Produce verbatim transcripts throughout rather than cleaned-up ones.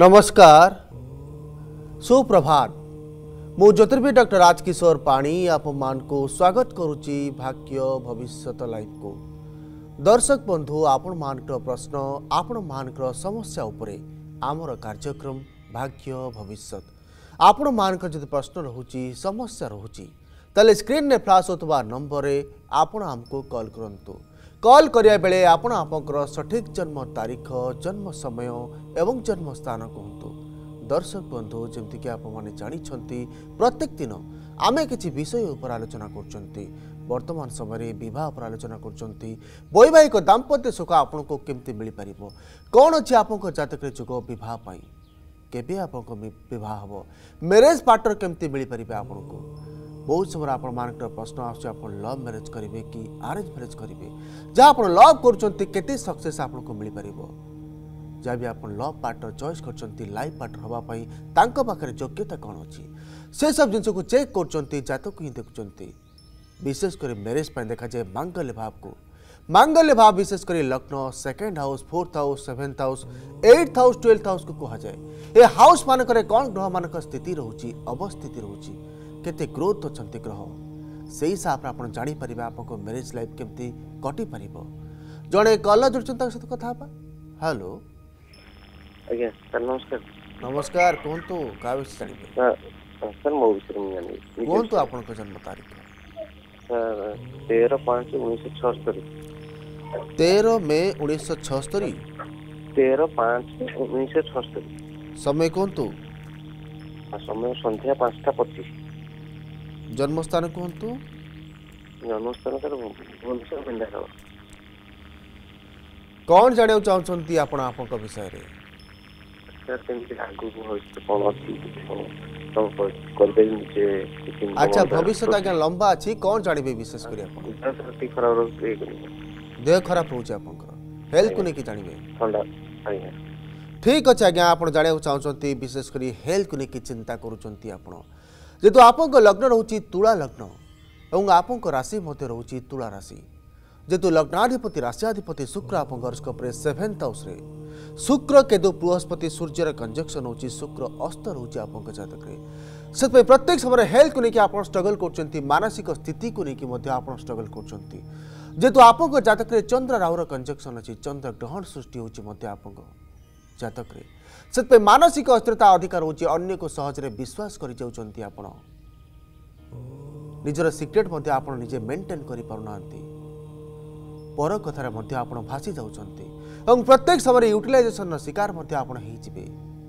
नमस्कार सुप्रभात मु ज्योतिर्विद डॉक्टर राजकिशोर पाणी आप मान को स्वागत करुच्ची भाग्य भविष्यत लाइव को। दर्शक बंधु आपण मान प्रश्न आपण मान समस्या उपरे आमर कार्यक्रम भाग्य भविष्यत आपण मान जब प्रश्न रोची समस्या रोची ताले स्क्रीन ने फ्लाश होता नंबर रे आपण हमको कॉल करंतु। कॉल करिया बेले आपण आपनकर सठिक जन्म तारीख जन्म समय एवं जन्म स्थान कहतु। दर्शक बंधु जमती कि आप माने जानी प्रत्येक दिन आमे किछि विषय उपर आलोचना करचंती। वर्तमान समय विवाह पर आलोचना करचंती। वैवाहिक दाम्पत्य सुख आपन को केमती मिल पारिबो, कोन अछि आपन जातक जुग विवाह पाई, केबे आपन विवाह हबो, मैरिज पार्टनर केमती मिल पारिबे आपन को। बहुत समय आप प्रश्न आस लव मैरिज करेंगे कि अरेंज मैरिज करेंगे, जहाँ आप लव कर सक्सेस आपको मिल पार, जहाँ भी आप लव पार्टनर चॉइस कर लाइफ पार्टनर हाँपाई पाखे योग्यता कौन अच्छी से सब जिन को चेक कर जातक ही देखुं। विशेषकर मैरिज देखा जाए मांगल्य भाव को। मांगल्य भाव विशेषकर लग्न second house fourth house seventh house eighth house twelfth house को कहुए। ये हाउस मानक कौन ग्रह मान स्थिति रोचे अवस्थिति रोचे केते ग्रोथ अच्छे ग्रह से हिसाब से आप जापर आपको मैरिज लाइफ केमती कटि पार। जड़े कल जोड़ सहित कथा। हेलो आज्ञा सर नमस्कार। नमस्कार कहतु क्या विषय जानिबे सर मो विषय में जानी कहतु आपन जन्म तारीख सर तेरह पाँच उन्नीस छस्तरी तेरह मे उन्नीस छस्तरी तेरह पाँच उन्नीस छस्तरी समय कहतु समय संध्या पाँचटा पच्चीस जन्मस्थान कहतु जन्मस्थान सर भुवनेश्वर मेंढाखल। कौन जाना चाहते आपण आपन विषय रे सर केमती आगु भविष्य कोन अछि तो कर दे नीचे। अच्छा भविष्य आज्ञा लंबा अछि कौन जानिबे विशेष करी आपण सर खराब रोग देह खराब होउछ आपनकर हेल्थ को लेके जानिबे ठंडा आज्ञा ठीक अच्छे आज्ञा आप जाना चाहते विशेष कर हेल्थ को लेकिन चिंता करुँच आप जेतु आपन लग्न रोचे तुला लग्न और आपन राशि रोचे तुला राशि जेतु लग्नाधिपति राशियाधिपति शुक्र आप सेवेन्थ हाउस रे शुक्र केतु बृहस्पति सूर्यर कंजक्शन होची शुक्र अस्त रोचे आप जातक से प्रत्येक समय हेल्थ को लेकिन आप स्ट्रगल कर मानसिक स्थिति को लेकिन आप स्ट्रगल कर जेतु आप जातक चंद्र राहुर कंजक्शन अच्छी चंद्र ग्रहण सृष्टि होची आप जातक से मानसिक अस्थिरता अधिकार होची अन्य को सहजरे विश्वास कर जाउचंती आपण निजर सिक्रेट मध्य आपण निजे मेंटेन करि पारुनांती पर कथार मध्य आपण भासी जाउचंती और प्रत्येक समय यूटिलाइजेशन शिकार मध्य आपण हेइ जिवे।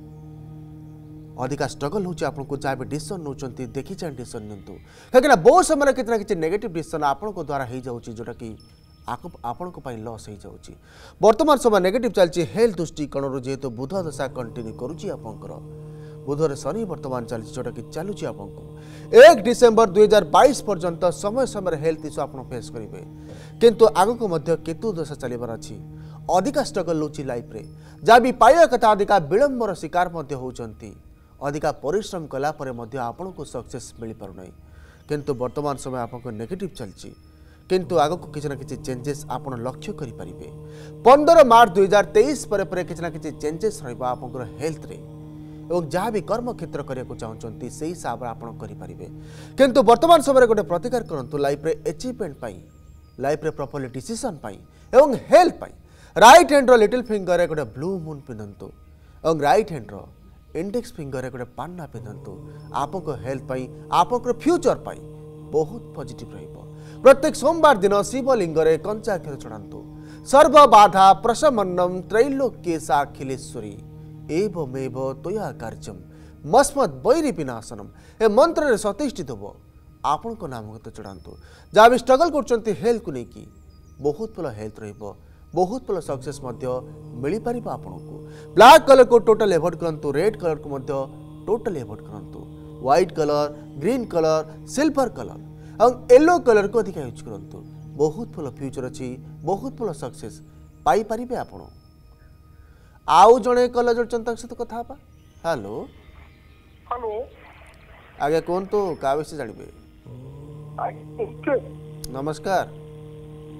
अधिका स्ट्रगल होची आपण को जहाँ भी डिसीजन नौचंती देखि चाहे डिसीजन नियंतु कहीं बहुत समय कितना किसी नेगेटिव डिसीजन आपण को द्वारा हेइ जाउची जोटा कि आपण को पाई लॉस हो जाउची। वर्तमान समय नेगेटिव चलची हेल्थ दृष्टिकोण जेहेतु बुध दशा कंटिन्यू करुची आपनकर बुधरे शनि वर्तमान चलची जोटा कि चलुची आपनको एक डिसेंबर दुई हजार बाईस पर्यंत समय समय हेल्थ इश्यू आप फेस करेंगे किंतु आग को मध्य केतु दशा चलबार अच्छी अधिका स्ट्रगल होची लाइफ रे जहाँ भी पाइबा कथा अधिका विलंबर शिकार मध्य होचंती अधिका परिश्रम कला परे मध्य आपन को सक्सेस मिल पारुनाई किंतु वर्तमान समय आपको नेगेटिव चलची किंतु आग को किसी ना किसी चेंजेस आप लक्ष्य करेंगे। पंद्रह मार्च दुई हजार तेईस पर किसी ना किसी चेंजेस रहा हेल्थ रे और जहाँ भी कर्म क्षेत्र करने को चाहते से हिसाब से आप करेंगे किंतु वर्तमान समय गोटे प्रतिकार करूँ लाइफ रे अचीवमेंट पाई लाइफ रे प्रॉपर्ली डिसीजन पाई एवं हेल्थ पाई राइट हैंड रो लिटिल फिंगर रे गोटे ब्लू मून पिंधतु और राइट हैंड रो इंडेक्स फिंगर रे गोटे पान्ना पिंधतु आपको हेल्थ पाई आपको फ्यूचर पाई बहुत पॉजिटिव रहिबो। प्रत्येक सोमवार दिन शिवलिंग कंचा क्षीर चढ़ातु सर्व बाधा प्रशमन्नम त्रैलोक्ये साखिलेश्वरी एवमेव तया कार्यम मस्मद बैरी विनाशनम ए मंत्र सतिष्ठित हो आपण को नाम चढ़ातु जहाँ भी स्ट्रगल कर हेल्थ को लेकिन बहुत भल हेल्थ रहिबो बहुत भल सक्सेस मिल पार आपन को। ब्लैक कलर को टोटल एवॉइड करंतु रेड कलर को टोटल एवॉइड करंतु white colour green colour silver colour और येलो कलर को अधिक यूज करंतु बहुत भल फ्यूचर अच्छी बहुत भल सक्सेस पाई परिबे आपण। आउ जणे कलर जोड़ चंता सहित कथा बा। हेलो हेलो आगे कौन तो का विषय जानिबे। नमस्कार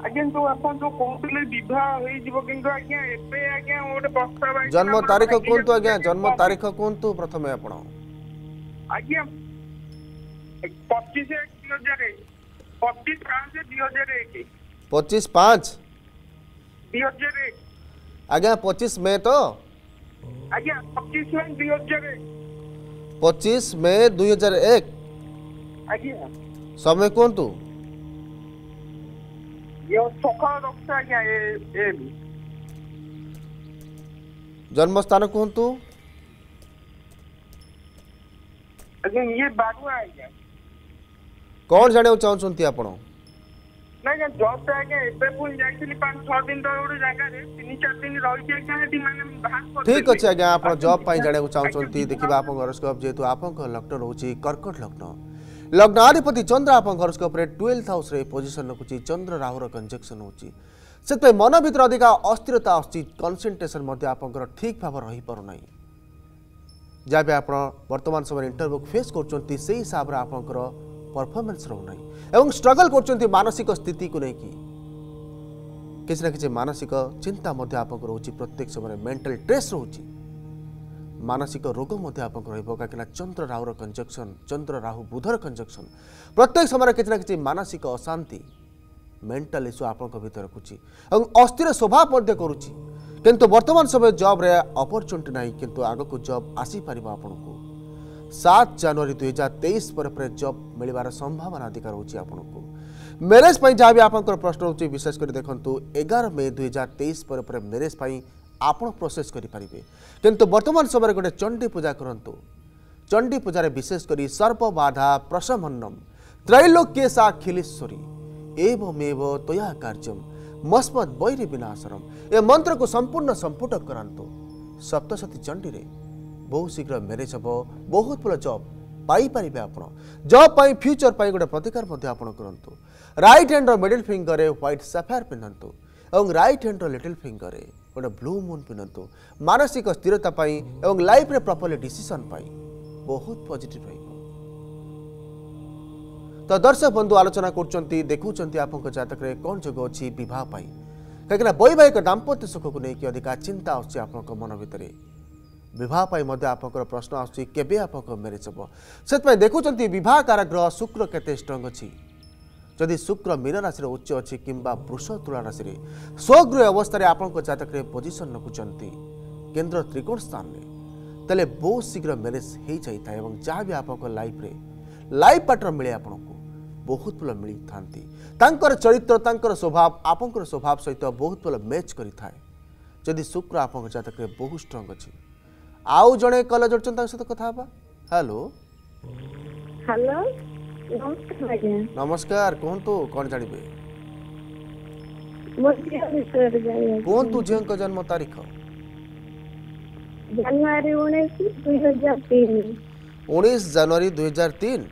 आज्ञा जो आपण जो कहते विवाह हो आज्ञा एबे आज्ञा गोटे प्रस्ताव आइछि जन्म हमर तारीख भाग्य कहतु आज्ञा जातक जन्म तारीख कहतु प्रथमे आपण आज्ञा पच्चीस एक दुई हजार एक पच्चीस पाँच दुई हजार एक पच्चीस पाँच दुई हजार एक आज्ञा पच्चीस मे तो आज्ञा पच्चीस में दुई हजार एक पच्चीस मे दुई हजार एक आज्ञा समय कहतु ये सकाल रक्त आज्ञा ए ए जन्म स्थान कहतु आज्ञा ये बारुआ आज्ञा कौन जाने चाहते आपण ना क्या जॉब तो आज्ञा एबे पुन जाइथिली पाँच छह दिन तक गोटे जगह रे तीन चार दिन रही के आज्ञा हेती माने बात कर ठीक अच्छे आज्ञा आप जॉब पाई जाने चाहते देखा आप हॉरोस्कोप जेहेतु आप लग्न रोचे कर्कट लग्न लग्नाधिपति चंद्र आप हॉरोस्कोप रे ट्वेल्थ हाउस रे पोजीशन रखुची चंद्र राहुर कंजक्शन होची से मन भीतर अधिक अस्थिरता आसी कनसेंट्रेशन आप ठीक भाव रही पार ना जहाँ भी आप वर्तमान समय इंटरव्यू फेस कर हिसाब से आप परफॉर्मेंस रोना एवं स्ट्रगल कर मानसिक स्थिति को लेकिन किसी ना किसी मानसिक चिंता आप रोचे प्रत्येक समय मेंटल स्ट्रेस रोचे मानसिक रोग कहीं चंद्र राहुर कंजक्शन चंद्र राहु बुधर कंजक्शन प्रत्येक समय किसी ना किसी मानसिक अशांति मेंटल इश्यू आप भीतर रखुची अस्थिर स्वभाव करुच्ची किंतु वर्तमान समय जॉब रे अपॉर्चुनिटी नहीं किंतु आग को जॉब आसीपर आपन को सात जनवरी दुई हजार तेईस पर जॉब मिलवार संभावना अधिक रोचे आपन को मैरेज जहाँ भी आप प्रश्न रोचे विशेषकर देखु एगार मे दुई हजार तेईस पर मैरेज आप प्रोसेस करेंगे किंतु वर्तमान समय गोटे चंडी पूजा करूँ चंडी पूजा विशेषकर सर्पबाधा प्रशमन्नम त्रैलोक्य साखिलेश्वरी एवमेव तया कार्यम मस्मद बैरी विनाशरम ए मंत्र को संपूर्ण संपुट करांतो सप्तशती चंडी रे बहुत शीघ्र मैरेज हम बहुत बड़ा जॉब पाई पारिबे आपण जॉब पाई फ्यूचर पाई गोटे प्रतिकार मध्ये आपण करंतु राइट हैंड रो मिडिल फिंगर रे व्हाइट सफायर पिनंतु एवं राइट हैंड रो लिटिल फिंगर रे गोटे ब्लू मून पिनंतु मानसिक स्थिरता पाई एवं लाइफ रे प्रॉपर्ली डिसीजन पाई बहुत पॉजिटिव रही तो दर्शक बंधु आलोचना कर देखुंट आप जातक कौन जोग अच्छी बह कहीं वैवाहिक दाम्पत्य सुख को लेकिन अधिक चिंता आस मन भितर बह आप प्रश्न आसके आप मैरेज हम से देखुं बह काराग्रह शुक्र केते स्ट्रंग अच्छी जदि शुक्र मीन राशि उच्च अच्छी कि वृष तुला राशि स्वगृह अवस्था आप जातक पोजिशन रखुंट केन्द्र त्रिकोण स्थान में तेल बहुत शीघ्र मैरेज हो जाए जहाँ भी आप लाइफ रे लाइफ पार्टनर मिले आपको बहुत भल मिली था चरित्र तांकर स्वभाव आपंकर स्वभाव सहित बहुत भल मैच करें जदि शुक्र आप जातक बहुत स्ट्रंग अच्छी आउ जड़े कल जोड़न सहित कथा हेलो हेलो नमस्कार कहतु कौन जानवे कहतु झील जन्म तारीख जनवरी उन्नीस दुई हजार तीन उन्नीस जनवरी दुई हजार तीन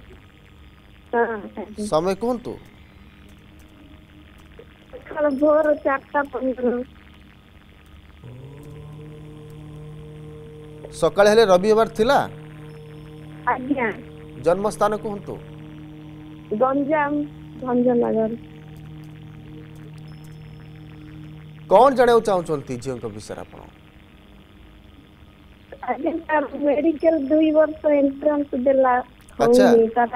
समय कहतु भोर चार पंद्रह सकाळ हेले रविवार थिला आज्ञा जन्म स्थान कहतु गंजाम भंजनगर कौन जाने चाहते झील विषय आप मेडिकल दुई वर्ष एंट्रेंस देला अच्छा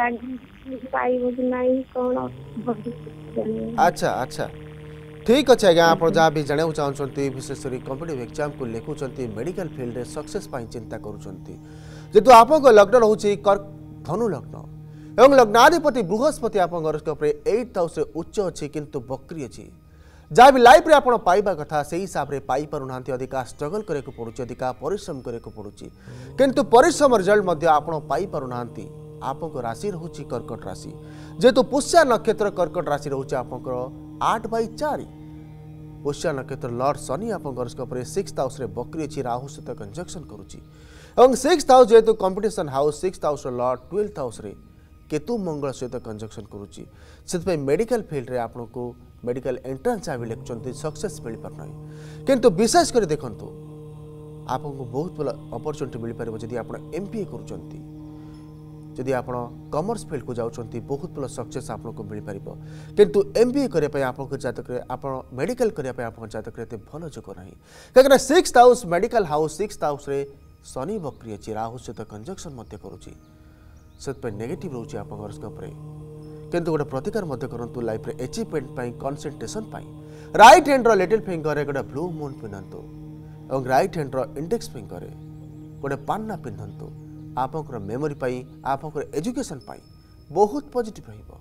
अच्छा अच्छा ठीक अच्छे आज्ञा आप जहाँ भी जाना चाहते विशेषकर कॉम्पिटिटिव एग्जाम को लिखुंट मेडिकल फील्ड रे सक्सेस पाई चिंता करूँ आप लग्न रोचे कर्क धनु लग्न एवं लग्नाधिपति बृहस्पति आप हॉरोस्कोप रे एट हाउस उच्च अच्छी किंतु बक्री अच्छी जहाँ भी लाइफ रे आप पाइबा कथा से हिसाब से पाई पारु ना अधिका स्ट्रगल करने पड़ुची अधिका परिश्रम करने पड़ुची किंतु परिश्रम रिजल्ट आप पाई पारु ना आप राशि रोचे कर्कट राशि जेहेतु पुष्या नक्षत्र कर्कट राशि रोचे आप आठ बै चार पुष्या नक्षत्र लॉर्ड शनि आप हॉरोस्कोप रे सिक्स्थ हाउस रे बक्री अच्छी राहु सहित कंजक्शन करुच्ची और सिक्स्थ हाउस जेहेतु competition house sixth house lord twelfth house रे केतु मंगल सहित कंजक्शन करुच्ची से मेडिकल फील्ड रे आपको मेडिकल एंट्रांस जहाँ भी लिखुंट सक्सेस मिल पार ना किंतु विशेषकर देखु आपको बहुत भल अपॉर्चुनिटी मिल पार जदि आप एमबीए करुँच जदि आप कॉमर्स फील्ड को जाउछंती बहुत भल सक्सेस आपको मिल पारिबो किंतु एमबीए करिया पय आपको जातक रे आप मेडिकल करिया पय आपको जातक रे ते भल जोग नाही काकना sixth house medical house sixth house रे शनि वक्री अछि राहु सहित कंजक्शन मध्य करूची सत पे नेगेटिव रहउची आप हॉरोस्कोप रे किंतु गोटे प्रतिकार मध्य करंतु लाइफ रे अचीवमेंट पय कंसंट्रेशन पय राइट हैंड रो लिटिल फिंगर रे गोटे ब्लू मून पिनंतु और राइट हैंड रो इंडेक्स फिंगर रे गोटे पान्ना पिनंतु आपनकर मेमोरी पाई आपनकर एजुकेशन पाई बहुत पॉजिटिव रहिबो।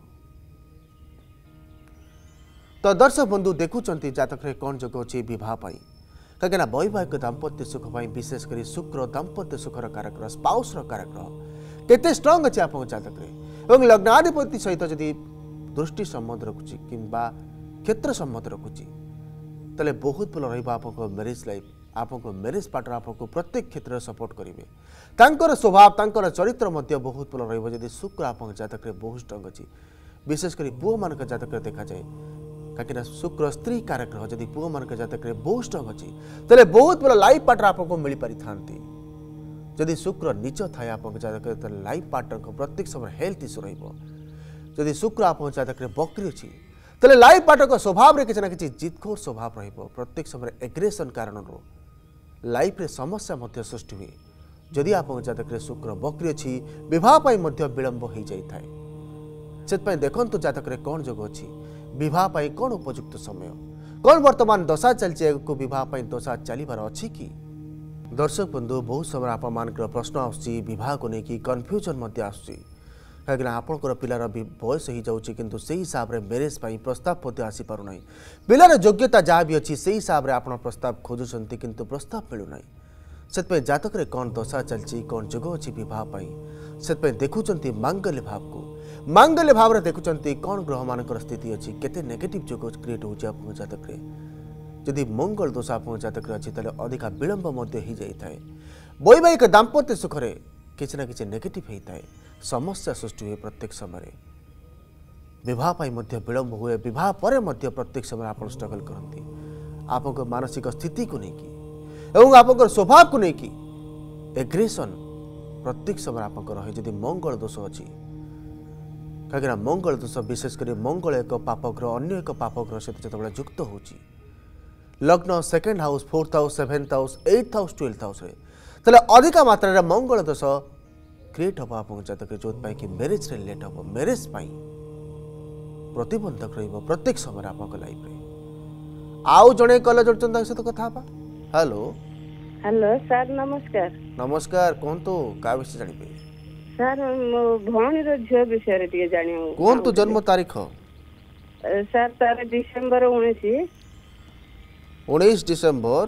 तो दर्शक बंधु देखुचंती जातक रे कोन जगह अछि विवाह पाई कगना वैवाहिक दाम्पत्य सुख पाई विशेष करी शुक्र दाम्पत्य सुखर कारक स्पाउस रो कारक केते स्ट्रांग अछि आपन जातक रे एवं लग्नाधिपति सहित जदि दृष्टि संबंध रखुची किंबा क्षेत्र संबंध रखुची तले बहुत भल रहिबा आपन मैरिज लाइफ आपको मैरिज पार्टनर आपको प्रत्येक क्षेत्र में सपोर्ट करेंगे तांकर स्वभाव तांकर चरित्र मध्य बहुत भल रहिबो जदि शुक्र आप जातक रे बहुत स्ट्रांग अछि विशेष करी पुओ मान जातक रे देखा जाए कहीं शुक्र स्त्री कारक रह जदि पुओ मान जातक रे बहुत स्ट्रांग अछि तले बहुत भल लाइफ पार्टनर आपको मिल पारि थांती जदि शुक्र नीच थाए आप जातक रे तले लाइफ पार्टनर को प्रत्येक समय हेल्थ इश्यू रहिबो जदि शुक्र आप जातक रे बकरी अछि तले लाइफ पार्टनर को स्वभाव रे किछ ना किछ जिदखोर स्वभाव रहिबो प्रत्येक समय एग्रेशन कारण रो लाइफ रे समस्या मध्य सृष्टि हुए जदि आप जातक रे शुक्र बकरी अछि विवाह पाई मध्य विलंब हो जाई थाए सेत पय देखंतु जातक रे कोन जोग अछि विवाह पाई कोन उपयुक्त समय कोन वर्तमान दशा चलछि को विवाह पाई दशा चलीबार अछि कि दर्शक बंधु बहुत समय आप मानकर प्रश्न आछि विवाह को नेकी कन्फ्यूजन मध्य आछि कहीं आपंकर पिलार बयस हो जाऊँगी किंतु से हिसाब से मैरेज पाई प्रस्ताव मध्य आसी पारना पिलार योग्यता जहाँ भी अच्छी से हिसाब से आप प्रस्ताव खोजुंट किंतु प्रस्ताव मिलूना से जातक रे कौन दशा चलती कौन जोग अच्छी बह से देखुं मांगल्य भाव को मांगल्य भाव में देखुं कौन ग्रह मान स्थिति अच्छी केते नेगेटिव जोग क्रिएट हो जातक जदि मंगल दोष आप जातक अच्छी अधिका विलंब हो जाए वैवाहिक दाम्पत्य सुखरे किसी ना कि नेगेटिव होता है समस्या सृष्टि हुए प्रत्येक समय विवाह पाई मध्य विलंब हुए विवाह पर मध्य प्रत्येक समय आप स्ट्रगल करती आप मानसिक स्थिति को लेकिन एवं आप स्वभाव को लेकिन एग्रेशन प्रत्येक समय आप रहे जदि मंगल दोष अच्छी कहीं मंगल दोष विशेषकर मंगल एक पाप ग्रह अन्य एक पाप ग्रह सहित जो युक्त हो लग्न second house fourth house seventh house eighth house twelfth house तेल अधिक मात्रा मंगल दोष क्रिएट हम आप जातक जो कि मैरिज रे लेट हम मैरिज प्रतिबंधक रहिबो प्रत्येक समय आप लाइफ रे आउ जणे कल जोड़चंदा सहित कथा बा हेलो हेलो सर नमस्कार नमस्कार कोन तो का विषय जानिबे सर मो भौणी रो झियो विषय रे ଟିକେ जानियो कोन तो जन्म तारीख सर तार डिसेंबर उन्नीस उन्नीस डिसेंबर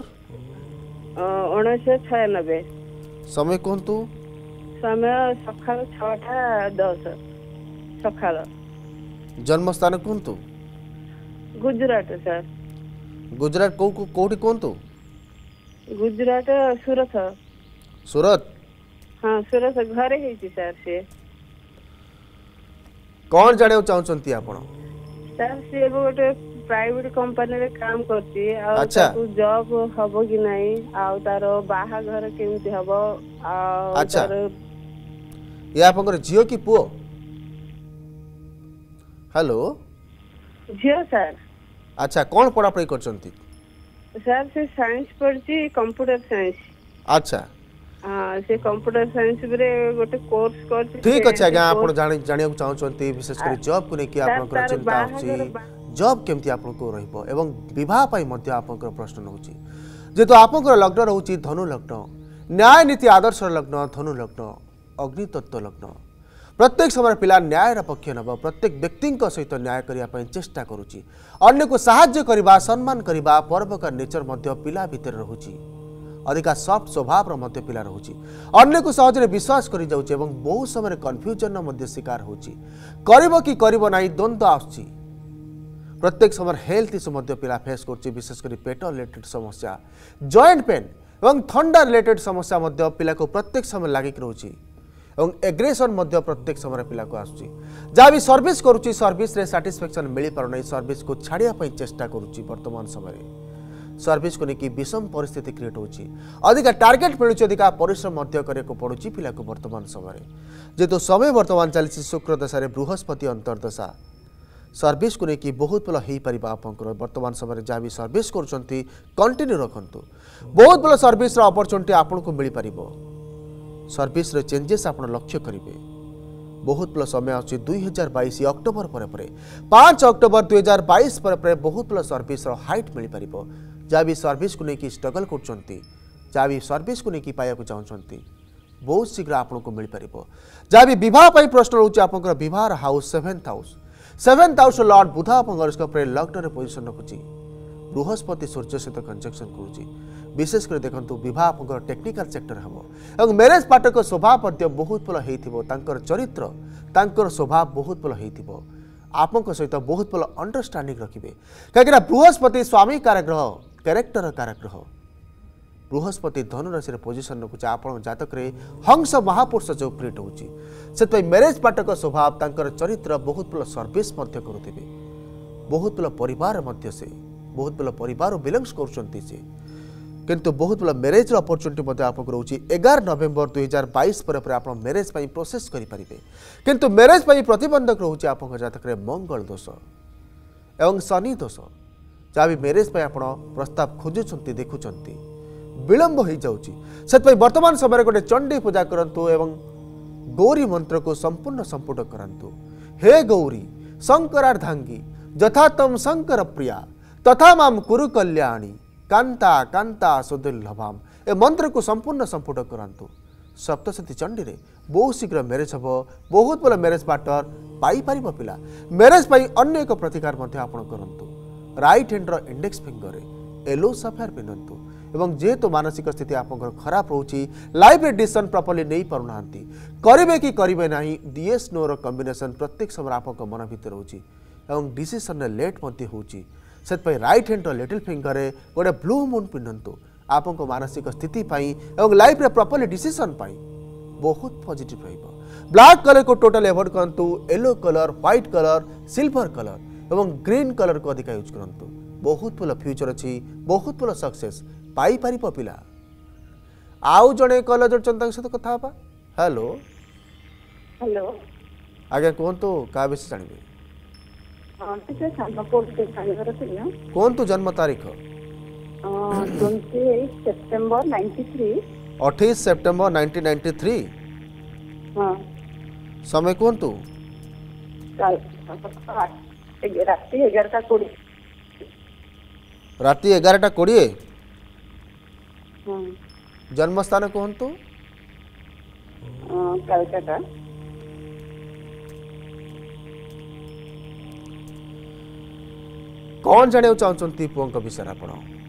उन्नीस सौ छियानबे समय कोन तो समय सकाळ छटा दस सकाळ जन्म स्थान कोन तो गुजरात सर गुजरात को कोठी कोन तो गुजरात सूरत सूरत हाँ सूरत घरे हेची सर से कौन जाने चाहछंती आपण सर से गोटे प्राइवेट कंपनी रे काम करती आ अच्छा जॉब हबो कि नहीं आ तारो बाहा घर केमती हबो आ अच्छा ये आपनकर जियो की पुओ हेलो जियो सर अच्छा कौन पढ़ा पढ़ी करछंती सर से साइंस पढ़ची कंप्यूटर साइंस अच्छा हां से कंप्यूटर साइंस रे गोटे कोर्स करची ठीक अछि आज्ञा आपण जानि जानियो चाहछंती विशेष कर जॉब को नेकी आपनकर चिंता अछि जॉब केमती आपको रहिबो एवं विवाह पाई मध्य आपनकर प्रश्न होउची जेतो आपनकर लग्न रहउची धनु लग्न न्याय नीति आदर्श लग्न धनु लग्न अग्नि तत्व लग्न प्रत्येक समय पिला न्यायर पक्ष नब प्रत्येक व्यक्ति सहित न्याय करने चेष्टा करुच्ची अन्य को साहाय्य करने सम्मान करने पर्वकार नेचर मध्य पिला भितर रोचे अधिका सफ्ट स्वभाव मध्य पिला रोचे अन्य को सहजरे विश्वास कर जाउची एवं बहुत समय कन्फ्यूजन मध्य शिकार होची करिबो कि करिबो नाही द्वंद्व आउची प्रत्येक समय हेल्थ इश्यू मध्य पिला फेस करची विशेषकर पेट रिलेटेड समस्या जॉइंट पेन एवं थंडा रिलेटेड समस्या मध्य पिला को प्रत्येक समय लागिक रोची एवं एग्रेशन मध्य प्रत्येक समय पिला को आसुची जहाँ भी सर्विस करुच्ची सर्विस रे सैटिस्फैक्शन मिल पार नहीं सर्विस को छाड़िया चेष्टा करुच्ची वर्तमान समय सर्विस को लेकिन विषम परिस्थिति क्रिएट होची अधिका टार्गेट मिलूँ अधिका परिश्रम पड़ुची पिला को वर्तमान समय जेहेतु समय वर्तमान चलती शुक्र दशा बृहस्पति अंतर्दशा सर्विस को लेकिन बहुत भल हो पार आप वर्तमान समय जहाँ भी सर्विस कर कंटिन्यू रखु बहुत भल सर्विस अपरचुनिटी आपन को मिल पार सर्विस चेंजेस आप लक्ष्य करेंगे बहुत भल समय आछी दुई हजार बैश अक्टोबर पर पर पाँच अक्टोबर दुई हजार बैश पर पर बहुत भल सर्विस हाइट मिल पार जहाँ भी सर्विस को लेकिन स्ट्रगल कर जहाँ भी सर्विस को लेकिन पाइबा चाहते बहुत शीघ्र आपन को मिल पार जहाँ भी बह प्रश्न रोचे आप बहार house seventh house seventh house lord Budh आप लग्न पोजिशन रखुच्छी बृहस्पति सूर्य सहित कंजक्शन करुच्ची विशेषकर देखो बह टेक्निकल सेक्टर हम और मैरेज पार्टक स्वभाव बहुत भल हो चरित्र तांकर स्वभाव बहुत भल हो आपंक सहित बहुत भल अंडरस्टांडिंग रखिए कहीं बृहस्पति स्वामी कारग्रह कैरेक्टर कारग्रह बृहस्पति धनुराशि पोजिशन रखुचे आप जातक हंस महापुरुष जो क्रिएट होती मैरेज पार्टक स्वभाव तांकर चरित्र बहुत भल सर्विस करुवे बहुत भल परिवार से बहुत भल परिवार बिलंग्स कर किंतु बहुत भल मैरेज अपरचुनिटी आपको रोचे एगार नवेम्बर दुई हजार बैश पर आप मैरेज प्रोसेस करेंगे किंतु मैरेज प्रतिबंधक रोचे आप जातक मंगल दोष एवं शनि दोष जहाँ भी मैरेज आप प्रस्ताव खोजुंट देखुंट विलंब हो जाए वर्तमान समय गोटे चंडी पूजा करंतु एवं गौरी मंत्र को संपूर्ण संपुट करंतु हे गौरी शंकरार्धांगी यथा तम शंकर प्रिया तथा माम कुरु कल्याणी कांता कांता सुदुर्लभाम ए मंत्र को संपूर्ण संपुट करंतु सप्तशती चंडी रे बहुत शीघ्र मैरेज हम बहुत भल मैरेज पार्टनर पाई पारिबो पिला मैरेज पाई अन्य एक प्रतिकार मध्य आपण करंतु राइट हैंड रो इंडेक्स फिंगर रे येलो सफेयर पिनंतु एवं जेहेतु मानसिक स्थिति आप खराब रोची लाइफ रे डिसीजन प्रॉपर्ली नहीं पारुना करेंगे कि करेंगे ना डीएस नो रो कॉम्बिनेशन प्रत्येक समय आप मन भीतर रोची एवं डिसीजन रे लेट मध्य होची से राइट हैंड लिटिल फिंगर रे गोटे ब्लू मून पिंधतु आप मानसिक स्थिति एवं लाइफ रे प्रॉपर्ली डिसीजन बहुत पॉजिटिव रहिबो ब्लैक कलर को टोटल अवॉइड करंतु yellow colour white colour silver colour एवं ग्रीन कलर को अधिक यूज करंतु बहुत भल फ्यूचर अच्छी बहुत भल सक्सेस पाई पारि पिला आउ जड़े कल जोड़े सहित कथा हेलो हेलो आज्ञा कहतु क्या विषय जानवे कहतु जन्म तारीख अठाईस सेप्टेम्बर नाइंटीन नाइंटी थ्री समय कहतु राति एगारटा कोड़े जन्मस्थान कहतु कलकत्ता कौन जाने चाहते पुओं विषय आप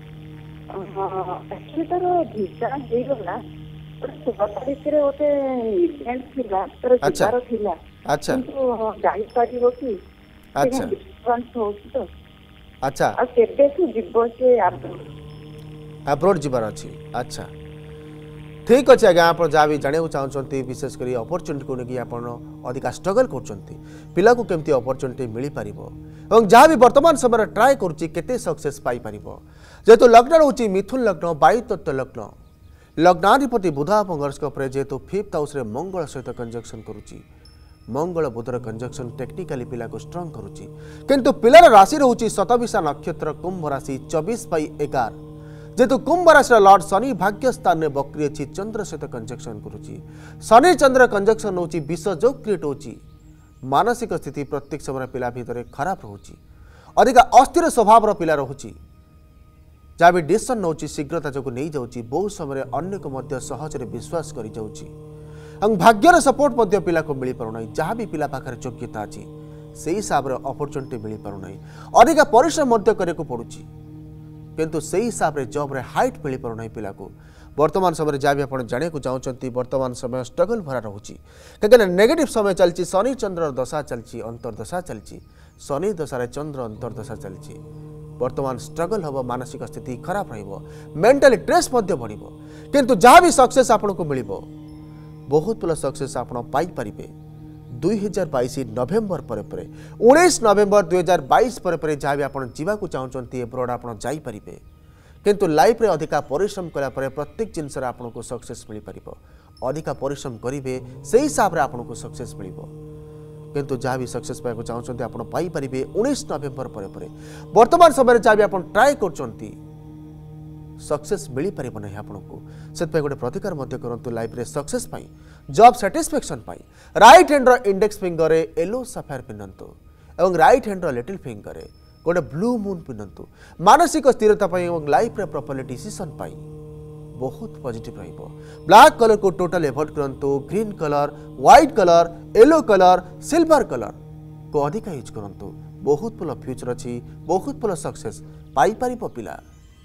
तार भिसा हो गला सोलह तारीख रे गोटे इवेंट थिला तर जिबार थिला अच्छा किंतु जाई परिबो कि अच्छा डिस्काउंट होछि तो अच्छा आ केबे से जिबो से अब्रोड जीवार अच्छी अच्छा ठीक अच्छे आज्ञा आप जहाँ भी जाना चाहते विशेषकर अपरचुनिटी को लेकिन आप अधिका स्ट्रगल करा को केमती अपरचुनिटी मिल पार और जहाँ भी वर्तमान समय ट्राए करते सक्सेस पाई पार जेहेतु लग्न रोचे मिथुन लग्न वायु तत्व लग्न लग्नाधिपति बुध आप जेहेतु फिफ्थ हाउस रे मंगल सहित कंजक्शन करुच्ची मंगल बुधर कंजक्शन टेक्निकाली पिला को स्ट्रंग करुच्ची किंतु पिलार राशि रोचे शतभिषा नक्षत्र कुंभ राशि चौबीस बै एगार जेहेतु कुंभ राशि लॉर्ड शनि भाग्य स्थान में बक्री अच्छी चंद्र सहित कंजक्शन करुच्ची शनि चंद्र कंजक्शन होची विष जो क्रिएट होची मानसिक स्थिति प्रत्येक समय पिला भितर खराब रोची अधिक अस्थिर स्वभाव पिला रोची जहाँ भी डिसीजन नौ शीघ्रता जो नहीं जाऊँगी बहुत समय अन्य को मध्य सहजरे विश्वास कर जाऊँगी भाग्यर सपोर्ट पिला को मिल पारना जहाँ भी पिला पाखे योग्यता अच्छी से हिसाब से अपरचुनिटी मिल पारना अधिक परिश्रम करने को पड़ुची किंतु से हिसाब से जॉब रे हाइट मिल पारना पिला को वर्तमान समय जहाँ भी आप जाना चाहते वर्तमान समय स्ट्रगल भरा रोचे कहीं नेगेटिव समय चलती शनि चंद्र दशा चलती अंतर्दशा चलती शनि दशा चंद्र अंतर्दशा चलती वर्तमान स्ट्रगल हम मानसिक स्थिति खराब रेंटाली स्ट्रेस बढ़ किंतु जहाँ भी सक्सेस आपन को मिल बहुत भल सक्सेस आप पाइपर दुई हजार बैश नवेम्बर पर उन्नीस नवेम्बर दुई हजार बैश पर जहाँ भी आप जावाक चाहते एब्रॉड आप जाइपारे किंतु लाइफ रे अधिका परिश्रम कला परे प्रत्येक जिनस आपको सक्सेस मिल पार अधिका परिश्रम करेंगे से हिसाब से आपको सक्सेस मिल किंतु जहाँ भी सक्सेस पाइबा चाहते आप पाइपर उन्नीस नवेम्बर पर पर वर्तमान समय जहाँ भी आप ट्राए कर सक्सेस मिल पार ना आपको से गोटे प्रतिकार करूँ लाइफ रे सक्सेस पाई जॉब सैटिस्फैक्शन पाई right hand index finger yellow sapphire पिंधतु और राइट हैंड लिटिल फिंगर गोटे ब्लू मून पिंधतु मानसिक स्थिरता लाइफ रे प्रॉपर्ली डिसीजन पाई बहुत पॉजिटिव रहिबो ब्लैक कलर को टोटल एवॉइड करंतु green colour white colour yellow colour silver colour को अधिक यूज करंतु बहुत भल फ्यूचर अच्छी बहुत भल सक्सेस पाई पारिबो पिला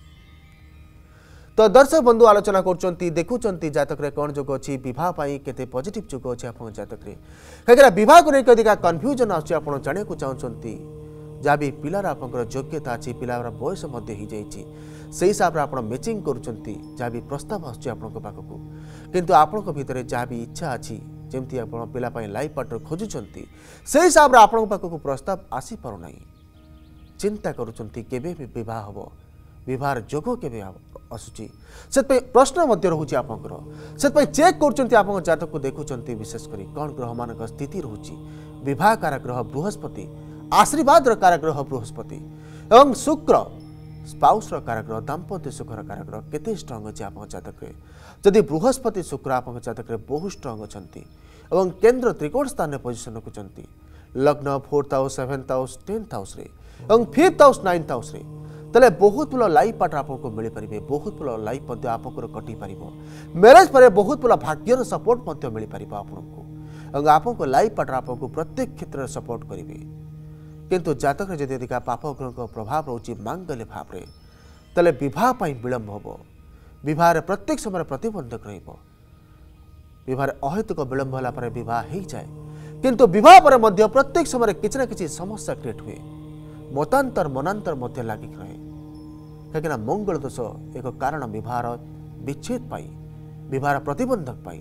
तो दर्शक बंधु आलोचना कर देखुंट जातक रे कौन जोग अच्छी बह केते पॉजिटिव जोग अच्छी आप जातक रे कहीं बह को लेकर अधिक कन्फ्यूजन आछी आप जाने को चाहते जहाँ भी पिलार आप योग्यता अच्छी पिलार बयस हो जाइए से हिसाब से आप मैचिंग करुँच जहाँ भी प्रस्ताव आसको किंतु आपण भितर जहाँ भी इच्छा अच्छी जमती आप पिला लाइफ पार्टनर खोजुंट से हिसाब से आपण पाखक प्रस्ताव आसी पारना चिंता करुँचे बह हम बहार जोग के आसूची से प्रश्न रोचे आपंकर से चेक कर जातक को देखुंट विशेषकर कौन ग्रह मान स्थिति रोचे विवाह काराग्रह बृहस्पति आशीर्वाद काराग्रह बृहस्पति एवं शुक्र स्पाउस काराग्रह दाम्पत्य सुखर काराग्रह केते स्ट्रंग अच्छे आप जातक जदि बृहस्पति शुक्र आप जातक बहुत स्ट्रंग अच्छा और केन्द्र त्रिकोण स्थान में पोजिशन रखुंट लग्न fourth house seventh house tenth house और फिफ्थ हाउस नाइन्थ हाउस तेल बहुत भल लाइफ पार्टनर आपको मिल पारे बहुत भल लाइफ आप कटि पार मैरेज पर बहुत भल भाग्यर सपोर्ट मिल पार आपको और आपको लाइफ पार्टनर आपको प्रत्येक क्षेत्र में सपोर्ट करेंगे किंतु जातक जदि अधिक पाप ग्रह प्रभाव रोचे मांगल्य भाव में तेल बह विलंब हम बह प्रत्येक समय प्रतिबंधक रहा अहेतुक विलंब होगापर बह हो जाए किंतु बह पर प्रत्येक समय किसी न कि समस्या क्रिएट हुए मतांतर मनांतर लगिक रहे कहीं मंगल दोष एक कारण बहार विच्छेद पाई बहार प्रतिबंधक पाई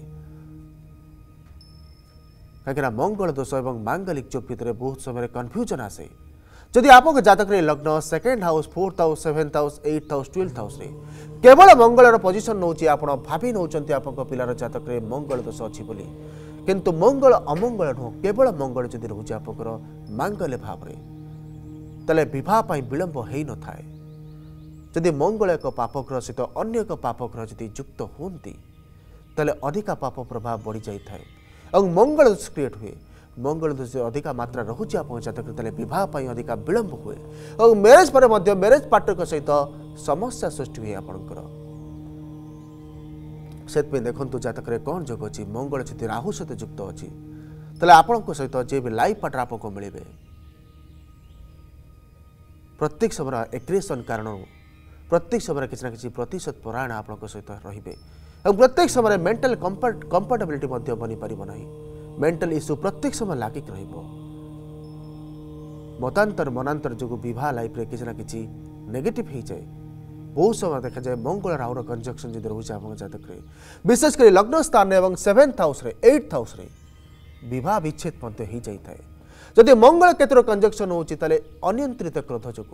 कहीं मंगल दोष और मांगलिक जोग भितर बहुत समय कन्फ्यूजन आसे जदि आप जातक लग्न second house fourth house seventh house eighth house twelfth house केवल मंगलर पोजिशन नौ आप भावी नौ पिलार जातक मंगल दोष अच्छी बोली किंतु मंगल अमंगल नुह केवल मंगल जदि रोचे आप मांगल्य भाव में तेल बह विलंब हो न थाए जदि मंगल एक पापग्रह सहित अन्य एक पापग्रह जदि युक्त होती तेल अधिका पाप प्रभाव बढ़ी जाए और मंगल दोष क्रिएट हुए मंगल दोष अधिका मात्रा रोचे आप जातक तेल बह अधिका विलंब हुए और मैरेज पर मैरेज पार्टनर सहित समस्या सृष्टि हुए आपंकर से देखो जातक कौन जोग अच्छी मंगल जदि राहु सहित युक्त अच्छी तेल आपण सहित जे भी लाइफ पार्टनर आपको मिले प्रत्येक समय एग्रेसन कारण प्रत्येक समय किसी न कि प्रतिशत परायण आप सहित रे और प्रत्येक समय मेंटल कंफर्टेबिलिटी बनी पार ना मेंटल इश्यू प्रत्येक समय लागिक मतांतर मनांतर जो बह लाइफ रे किसी न कि नेगेटिव हो जाए बहुत समय देखा जाए मंगल राहुर कंजक्शन जब रोचे आप जातक विशेषकर लग्न स्थान और सेवेन्थ हाउस एट्थ हाउस बह विच्छेद हो जाए जदि मंगल केतुर कंजक्शन होची अनियंत्रित क्रोध जो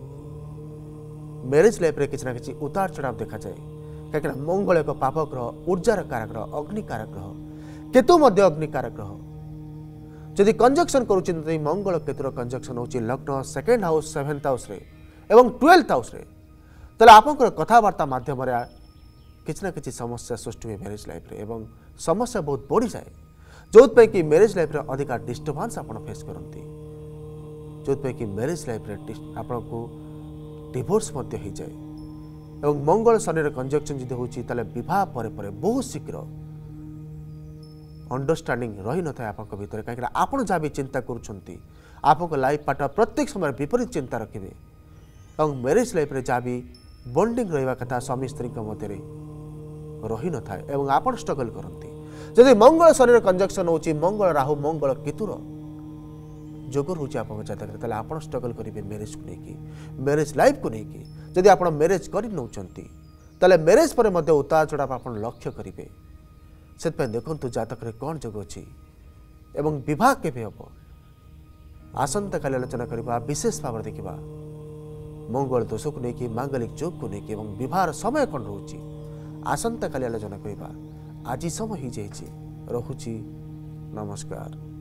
मैरेज लाइफ रे किसी न कि उतार चढ़ाव देखा जाए कहीं मंगल एक पाप ग्रह ऊर्जार कारग्रह अग्नि कारग्रह केतु अग्नि कारग्रह जदि कंजक्शन करुँच मंगल केतुर कंजक्शन होची लग्न सेकेंड हाउस सेवेन्थ हाउस एवं ट्वेल्थ हाउस तेल आप कथबार्ता मध्यम किसी न कि समस्या सृष्टि हुए मैरेज लाइफ रे एवं समस्या बहुत बढ़ी जाए जो कि मैरेज लाइफ रे अधिका डिस्टर्बांस आप फेस करती जो कि मैरेज लाइफ रे आपन को डिवोर्स हो जाए और मंगल शनि कंजक्शन जब होती बह पर बहुत शीघ्र अंडरस्टैंडिंग रही न था आप भीतर कहीं आप जहाँ भी चिंता करुँच आप लाइफ पार्टनर प्रत्येक समय विपरीत चिंता रखिए और मैरेज लाइफ रे जहाँ भी बॉन्डिंग रहा कथा स्वामी स्त्री मध्य रही न था और आप स्ट्रगल करती जदि मंगल शनि कंजक्शन होची मंगल राहु मंगल केतुर जोग रोचे आप जातक आप स्ट्रगल करेंगे मैरेज को लेकिन मैरेज लाइफ को लेकिन जदि आप मैरेज कर नौते मैरेज पर उतार चढ़ाव आप लक्ष्य करेंगे से देखु जातक कौन जोग अच्छी एवं बह केवे हम आसंता काली आलोचना करवा विशेष भाव देखा मंगल दोष को लेकिन मांगलिक जोग को लेकिन एवं विवाह समय कौन रोचे आसंता काली आलोचना करवा आज समय हो जाए। रहुची नमस्कार।